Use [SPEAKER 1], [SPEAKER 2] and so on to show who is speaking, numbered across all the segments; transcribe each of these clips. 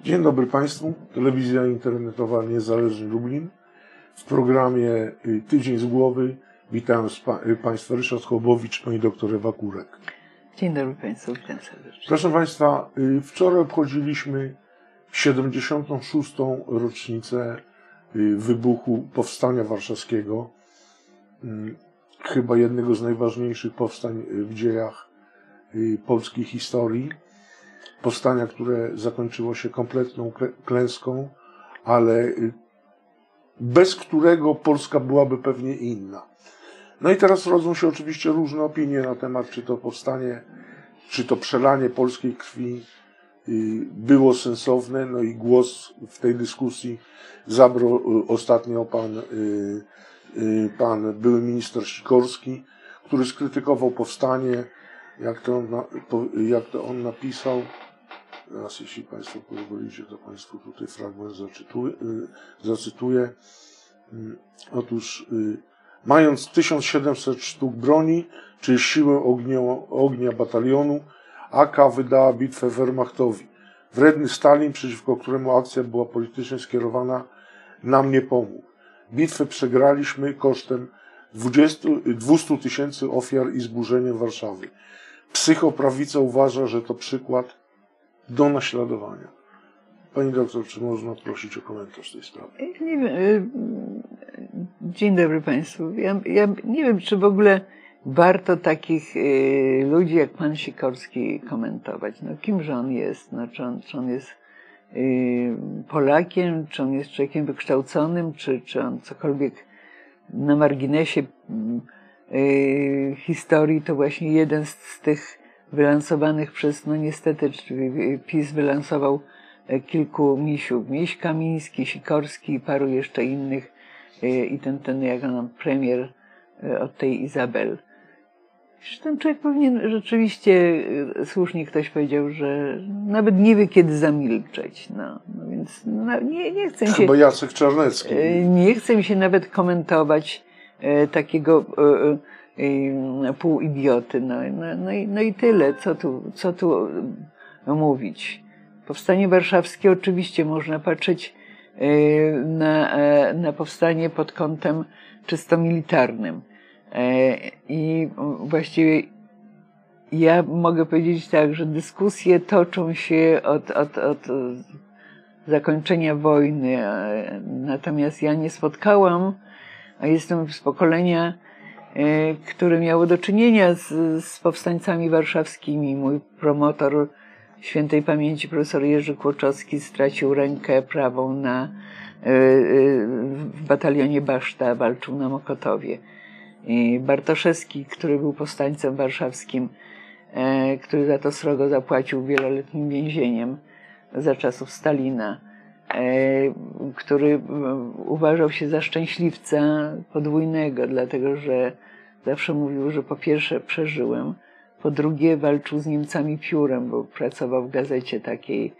[SPEAKER 1] Dzień dobry Państwu. Telewizja internetowa Niezależny Lublin. W programie Tydzień z Głowy witam Państwa Ryszard Chłobowicz, pani doktor Ewa Kurek.
[SPEAKER 2] Dzień dobry Państwu, witam serdecznie.
[SPEAKER 1] Proszę Państwa, wczoraj obchodziliśmy 76. rocznicę wybuchu Powstania Warszawskiego. Chyba jednego z najważniejszych powstań w dziejach polskiej historii. Powstania, które zakończyło się kompletną klęską, ale bez którego Polska byłaby pewnie inna. No i teraz rodzą się oczywiście różne opinie na temat, czy to powstanie, czy to przelanie polskiej krwi było sensowne. No i głos w tej dyskusji zabrał ostatnio pan były minister Sikorski, który skrytykował powstanie, jak to on napisał. Teraz, jeśli Państwo pozwolicie, to Państwu tutaj fragment zacytuję. Otóż, mając 1700 sztuk broni, czyli siłę ognia batalionu, AK wydała bitwę Wehrmachtowi. Wredny Stalin, przeciwko któremu akcja była politycznie skierowana, nam nie pomógł. Bitwę przegraliśmy kosztem 200 tysięcy ofiar i zburzeniem Warszawy. Psychoprawica uważa, że to przykład do naśladowania. Pani doktor, czy można prosić o komentarz tej sprawy?
[SPEAKER 2] Nie wiem. Dzień dobry Państwu. Ja nie wiem, czy w ogóle warto takich ludzi jak pan Sikorski komentować. No, kimże on jest? No, czy on jest Polakiem, czy on jest człowiekiem wykształconym, czy on cokolwiek na marginesie historii, to właśnie jeden z tych wylansowanych przez, no niestety, PiS wylansował kilku misiów. Miś Kamiński, Sikorski i paru jeszcze innych i ten jak on, premier od tej Izabel. Ten człowiek powinien rzeczywiście, słusznie ktoś powiedział, że nawet nie wie, kiedy zamilczeć. No więc nie chcę się...
[SPEAKER 1] Chyba Jacek Czarnecki.
[SPEAKER 2] Nie chcę mi się nawet komentować takiego pół idioty. No i tyle. Co tu mówić? Powstanie warszawskie oczywiście można patrzeć na powstanie pod kątem czysto militarnym. I właściwie ja mogę powiedzieć tak, że dyskusje toczą się od zakończenia wojny, natomiast ja nie spotkałam, a jestem z pokolenia, które miało do czynienia z powstańcami warszawskimi. Mój promotor świętej pamięci profesor Jerzy Kłoczowski stracił rękę prawą w batalionie Baszta, walczył na Mokotowie. I Bartoszewski, który był powstańcem warszawskim, który za to srogo zapłacił wieloletnim więzieniem za czasów Stalina, który uważał się za szczęśliwca podwójnego, dlatego że zawsze mówił, że po pierwsze przeżyłem, po drugie walczył z Niemcami piórem, bo pracował w gazecie takiej,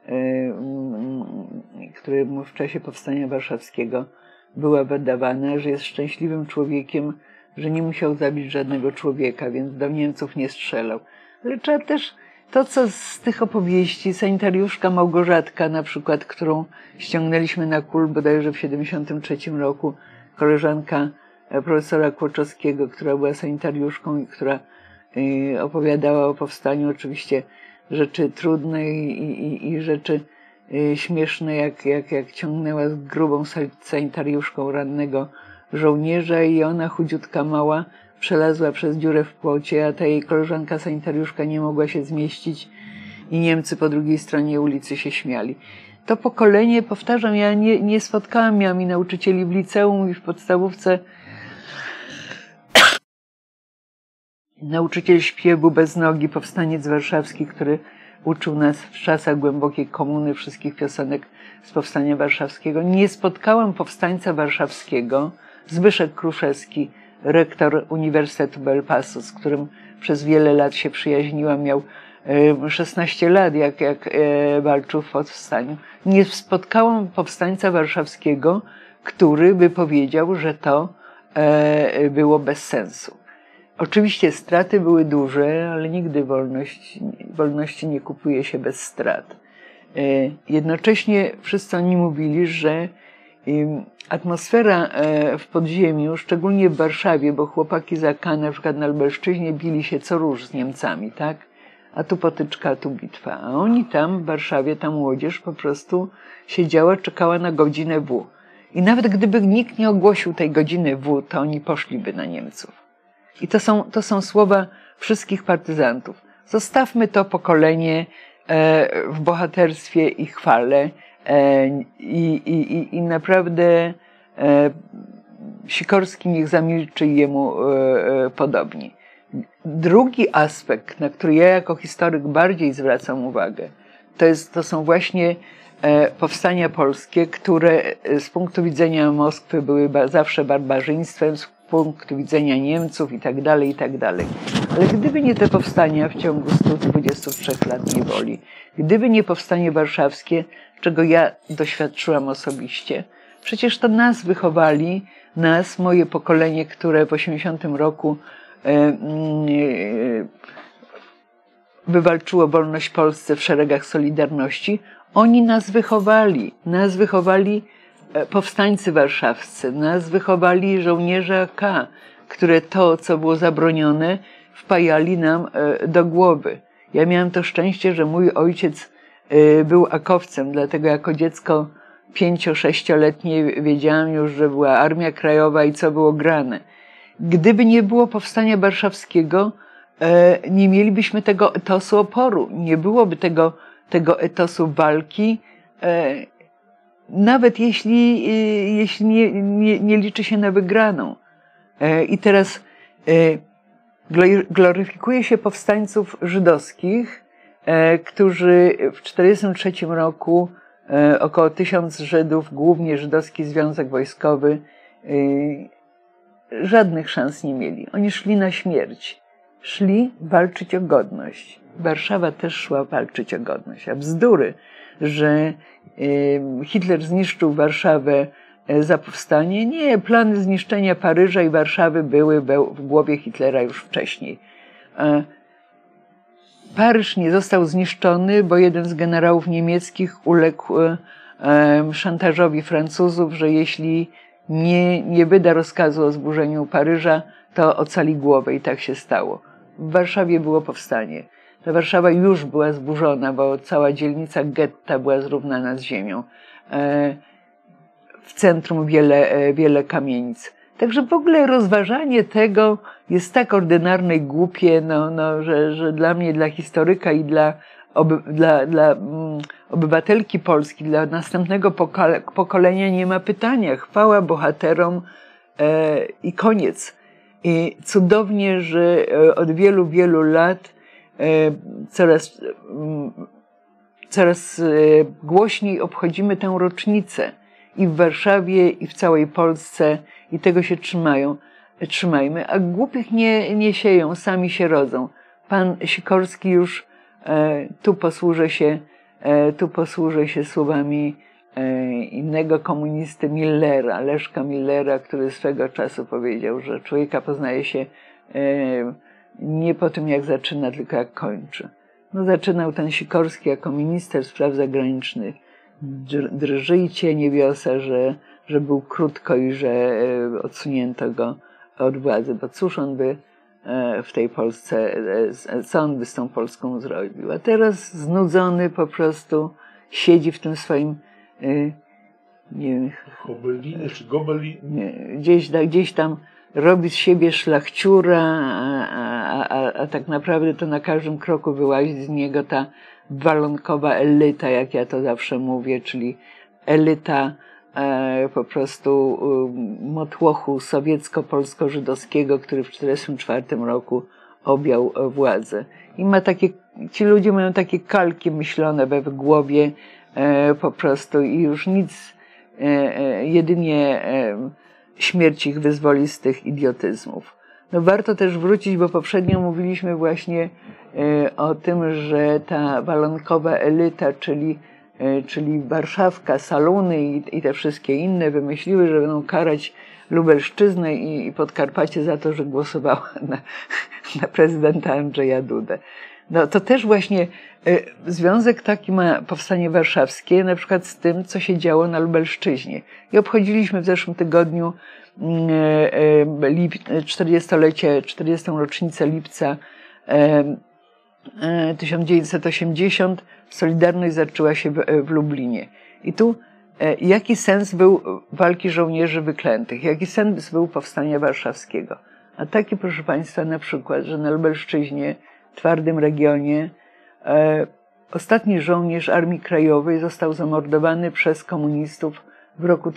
[SPEAKER 2] która w czasie powstania warszawskiego była wydawana, że jest szczęśliwym człowiekiem, że nie musiał zabić żadnego człowieka, więc do Niemców nie strzelał. Ale trzeba też to, co z tych opowieści, sanitariuszka Małgorzatka na przykład, którą ściągnęliśmy na KUL bodajże w 1973 roku, koleżanka profesora Kłoczowskiego, która była sanitariuszką i która opowiadała o powstaniu, oczywiście rzeczy trudne i rzeczy śmieszne, jak ciągnęła z grubą sanitariuszką rannego żołnierza i ona, chudziutka mała, przelazła przez dziurę w płocie, a ta jej koleżanka sanitariuszka nie mogła się zmieścić i Niemcy po drugiej stronie ulicy się śmiali. To pokolenie, powtarzam, ja nie spotkałam, miałam i nauczycieli w liceum i w podstawówce. Nauczyciel śpiewu bez nogi, powstaniec warszawski, który uczył nas w czasach głębokiej komuny wszystkich piosenek z powstania warszawskiego. Nie spotkałam powstańca warszawskiego, Zbyszek Kruszewski, rektor Uniwersytetu Belpasu, z którym przez wiele lat się przyjaźniłam, miał 16 lat, jak walczył w powstaniu. Nie spotkałam powstańca warszawskiego, który by powiedział, że to było bez sensu. Oczywiście straty były duże, ale nigdy wolności nie kupuje się bez strat. Jednocześnie wszyscy oni mówili, że atmosfera w podziemiu, szczególnie w Warszawie, bo chłopaki z AK na przykład na Lubelszczyźnie bili się co róż z Niemcami, tak? A tu potyczka, a tu bitwa. A oni tam w Warszawie, ta młodzież po prostu siedziała, czekała na godzinę W. I nawet gdyby nikt nie ogłosił tej godziny W, to oni poszliby na Niemców. I to są słowa wszystkich partyzantów. Zostawmy to pokolenie w bohaterstwie i chwale. I naprawdę Sikorski niech zamilczy i jemu podobni. Drugi aspekt, na który ja jako historyk bardziej zwracam uwagę, to są właśnie powstania polskie, które z punktu widzenia Moskwy były zawsze barbarzyństwem, z punktu widzenia Niemców i tak dalej, i tak dalej. Ale gdyby nie te powstania w ciągu 123 lat niewoli, gdyby nie powstanie warszawskie, czego ja doświadczyłam osobiście, przecież to nas wychowali, moje pokolenie, które w 80 roku wywalczyło wolność Polsce w szeregach Solidarności, oni nas wychowali powstańcy warszawscy, nas wychowali żołnierze AK, które to, co było zabronione, wpajali nam do głowy. Ja miałam to szczęście, że mój ojciec był akowcem, dlatego jako dziecko 5-6-letnie wiedziałam już, że była Armia Krajowa i co było grane. Gdyby nie było powstania warszawskiego, nie mielibyśmy tego etosu oporu, nie byłoby tego etosu walki, nawet jeśli nie liczy się na wygraną. I teraz gloryfikuje się powstańców żydowskich, którzy w 1943 roku około 1000 Żydów, głównie Żydowski Związek Wojskowy, żadnych szans nie mieli. Oni szli na śmierć. Szli walczyć o godność. Warszawa też szła walczyć o godność. A bzdury, że Hitler zniszczył Warszawę za powstanie. Nie, plany zniszczenia Paryża i Warszawy były w głowie Hitlera już wcześniej. Paryż nie został zniszczony, bo jeden z generałów niemieckich uległ szantażowi Francuzów, że jeśli nie wyda rozkazu o zburzeniu Paryża, to ocali głowę i tak się stało. W Warszawie było powstanie. Ta Warszawa już była zburzona, bo cała dzielnica getta była zrównana z ziemią. W centrum wiele kamienic. Także w ogóle rozważanie tego jest tak ordynarne i głupie, że dla mnie, dla historyka i dla obywatelki Polski, dla następnego pokolenia nie ma pytania. Chwała bohaterom i koniec. I cudownie, że od wielu, wielu lat coraz głośniej obchodzimy tę rocznicę i w Warszawie, i w całej Polsce, i tego się trzymajmy, a głupich nie sieją, sami się rodzą. Pan Sikorski już tu posłużę się słowami innego komunisty Millera, Leszka Millera, który swego czasu powiedział, że człowieka poznaje się nie po tym, jak zaczyna, tylko jak kończy. No, zaczynał ten Sikorski jako minister spraw zagranicznych. Drżyjcie niebiosa, że był krótko i że odsunięto go od władzy, bo cóż on by w tej Polsce, co on by z tą Polską zrobił? A teraz znudzony po prostu siedzi w tym swoim, nie wiem,
[SPEAKER 1] Gobelinie czy Gobelin?
[SPEAKER 2] Gdzieś tam robi z siebie szlachciura, a tak naprawdę to na każdym kroku wyłazi z niego ta walonkowa elita, jak ja to zawsze mówię, czyli elita po prostu motłochu sowiecko-polsko-żydowskiego, który w 1944 roku objął władzę. I ci ludzie mają takie kalki myślone we w głowie po prostu i już nic, jedynie śmierć ich wyzwolistych idiotyzmów. No warto też wrócić, bo poprzednio mówiliśmy właśnie o tym, że ta walonkowa elita, czyli Warszawka, Saluny i te wszystkie inne wymyśliły, że będą karać Lubelszczyznę i Podkarpacie za to, że głosowała na prezydenta Andrzeja Dudę. No to też właśnie związek taki ma Powstanie Warszawskie, na przykład z tym, co się działo na Lubelszczyźnie. I obchodziliśmy w zeszłym tygodniu 40. rocznicę lipca 1980. Solidarność zaczęła się w Lublinie. I tu jaki sens był walki żołnierzy wyklętych? Jaki sens był Powstania Warszawskiego? A taki, proszę Państwa, na przykład, że na Lubelszczyźnie, twardym regionie, ostatni żołnierz Armii Krajowej został zamordowany przez komunistów w roku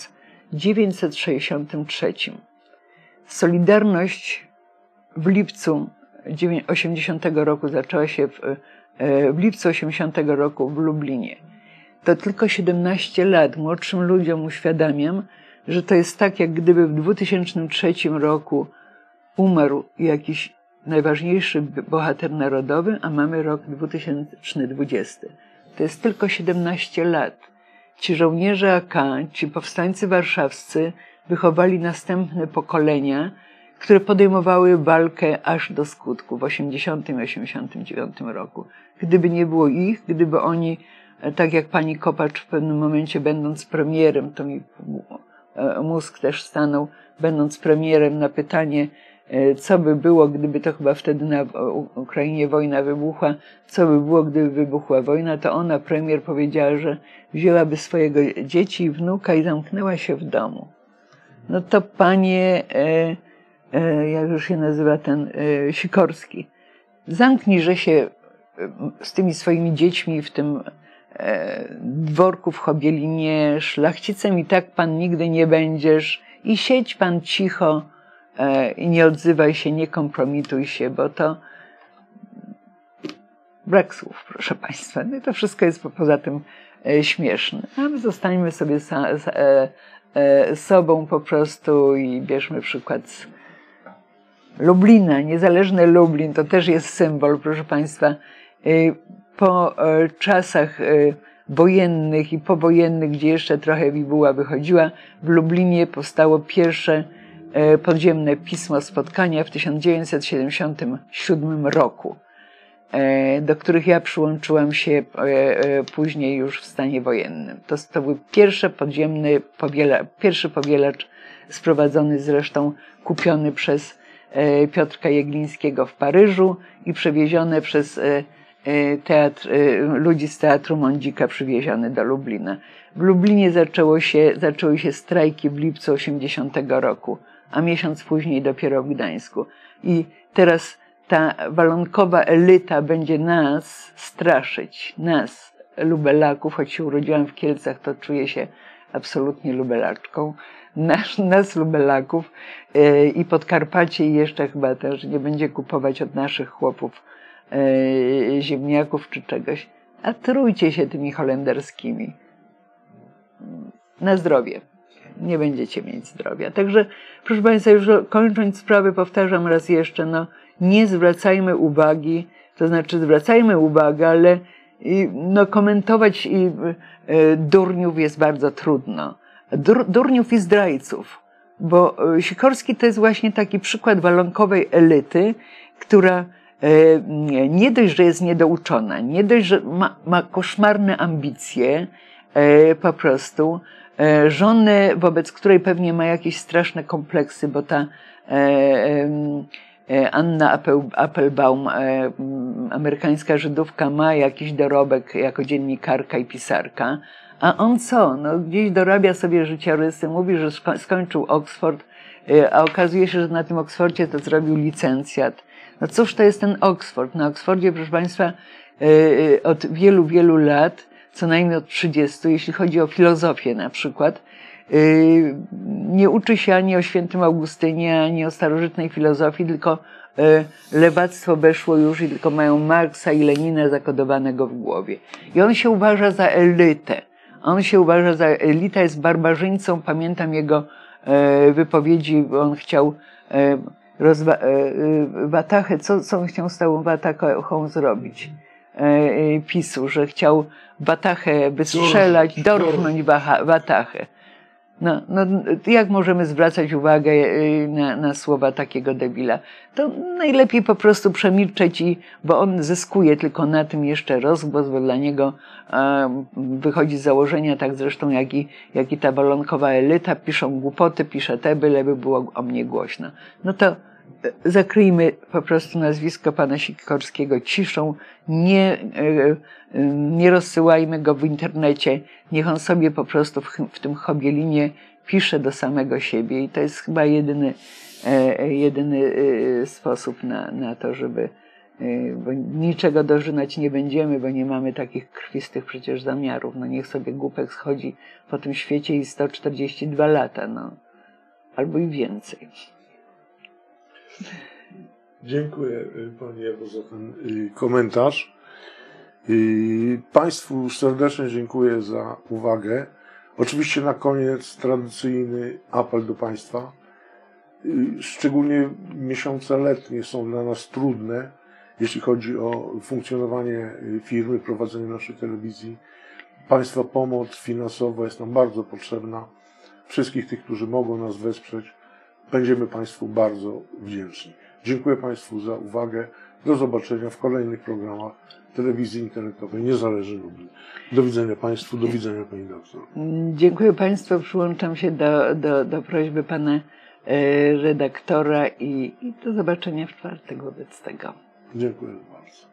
[SPEAKER 2] 1963. Solidarność w lipcu 80 roku zaczęła się w lipcu 80 roku w Lublinie. To tylko 17 lat. Młodszym ludziom uświadamiam, że to jest tak, jak gdyby w 2003 roku umarł jakiś najważniejszy bohater narodowy, a mamy rok 2020. To jest tylko 17 lat. Ci żołnierze AK, ci powstańcy warszawscy wychowali następne pokolenia, które podejmowały walkę aż do skutku w 80 i 89 roku. Gdyby nie było ich, gdyby oni, tak jak pani Kopacz w pewnym momencie będąc premierem, to mi mózg też stanął, będąc premierem na pytanie, co by było, gdyby to chyba wtedy na Ukrainie wojna wybuchła, co by było, gdyby wybuchła wojna, to ona, premier, powiedziała, że wzięłaby swojego dzieci i wnuka i zamknęła się w domu. No to panie, jak już się nazywa ten Sikorski, zamknij, że się z tymi swoimi dziećmi w tym dworku w Chobielinie, szlachcicem i tak pan nigdy nie będziesz i siedź pan cicho i nie odzywaj się, nie kompromituj się, bo to brak słów, proszę Państwa. No i to wszystko jest poza tym śmieszne. A my zostańmy sobie sobą po prostu i bierzmy przykład z Lublina. Niezależny Lublin to też jest symbol, proszę Państwa. Po czasach wojennych i powojennych, gdzie jeszcze trochę bibuła wychodziła, w Lublinie powstało pierwsze podziemne pismo spotkania w 1977 roku, do których ja przyłączyłam się później już w stanie wojennym. To był pierwszy powielacz sprowadzony, zresztą kupiony przez Piotrka Jeglińskiego w Paryżu i przewieziony przez ludzi z Teatru Mądzika, przywieziony do Lublina. W Lublinie zaczęły się strajki w lipcu 80 roku, a miesiąc później dopiero w Gdańsku. I teraz ta walonkowa elita będzie nas straszyć, nas, lubelaków, choć się urodziłam w Kielcach, to czuję się absolutnie lubelaczką, nas lubelaków i Podkarpacie i jeszcze chyba też nie będzie kupować od naszych chłopów ziemniaków czy czegoś, a trujcie się tymi holenderskimi. Na zdrowie. Nie będziecie mieć zdrowia. Także, proszę Państwa, już kończąc sprawę, powtarzam raz jeszcze, no nie zwracajmy uwagi, to znaczy zwracajmy uwagę, ale no, komentować durniów jest bardzo trudno. Durniów i zdrajców, bo Sikorski to jest właśnie taki przykład walonkowej elity, która nie dość, że jest niedouczona, nie dość, że ma koszmarne ambicje po prostu, żonę, wobec której pewnie ma jakieś straszne kompleksy, bo ta Anna Applebaum, amerykańska Żydówka, ma jakiś dorobek jako dziennikarka i pisarka, a on co? No, gdzieś dorabia sobie życiorysy, mówi, że skończył Oxford, a okazuje się, że na tym Oxfordzie to zrobił licencjat. No cóż to jest ten Oxford? Na Oxfordzie, proszę Państwa, od wielu, wielu lat, co najmniej od 30, jeśli chodzi o filozofię na przykład, nie uczy się ani o świętym Augustynie, ani o starożytnej filozofii, tylko lewactwo weszło już i tylko mają Marksa i Lenina zakodowanego w głowie. I on się uważa za elitę. Jest barbarzyńcą. Pamiętam jego wypowiedzi, on chciał Watachę, co on chciał z tą Watachą zrobić? PiS-u, że chciał Watachę wystrzelać, dorknąć Watachę. Jak możemy zwracać uwagę na słowa takiego debila? To najlepiej po prostu przemilczeć, bo on zyskuje tylko na tym jeszcze rozgłos, bo dla niego wychodzi z założenia, tak zresztą jak i ta bolonkowa elita, piszą głupoty, pisze te, byleby było o mnie głośno. No to zakryjmy po prostu nazwisko pana Sikorskiego ciszą, nie rozsyłajmy go w internecie, niech on sobie po prostu w tym Chobielinie pisze do samego siebie i to jest chyba jedyny sposób na to, żeby, bo niczego dożynać nie będziemy, bo nie mamy takich krwistych przecież zamiarów. No niech sobie głupek schodzi po tym świecie i 142 lata, albo i więcej.
[SPEAKER 1] Dziękuję Pani Ewo za ten komentarz. Państwu serdecznie dziękuję za uwagę. Oczywiście na koniec tradycyjny apel do Państwa. Szczególnie miesiące letnie są dla nas trudne, jeśli chodzi o funkcjonowanie firmy, prowadzenie naszej telewizji. Państwa pomoc finansowa jest nam bardzo potrzebna. Wszystkich tych, którzy mogą nas wesprzeć, będziemy Państwu bardzo wdzięczni. Dziękuję Państwu za uwagę. Do zobaczenia w kolejnych programach telewizji internetowej Niezależny Lublin. Do widzenia Państwu, do widzenia Pani doktor.
[SPEAKER 2] Dziękuję Państwu, przyłączam się do prośby Pana redaktora i do zobaczenia w czwartek wobec tego.
[SPEAKER 1] Dziękuję bardzo.